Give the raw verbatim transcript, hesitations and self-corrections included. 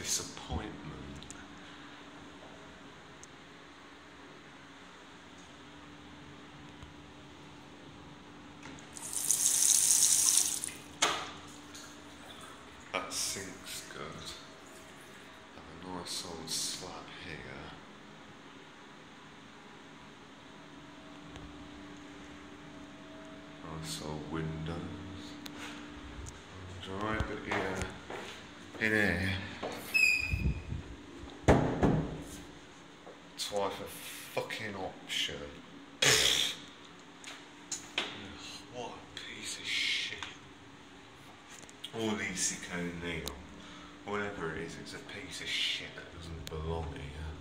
disappointment. That sink's good. Have a nice old slab here. Nice old windows. Right, but yeah, in here, twice a fucking option. What a piece of shit. Or Lecico nail, whatever it is, it's a piece of shit that doesn't belong here.